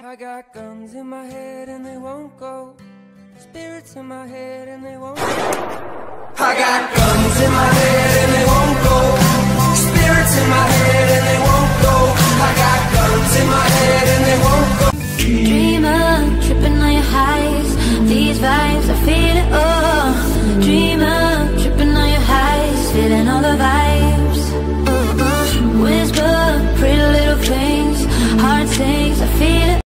I got guns in my head and they won't go. Spirits in my head and they won't go. I got guns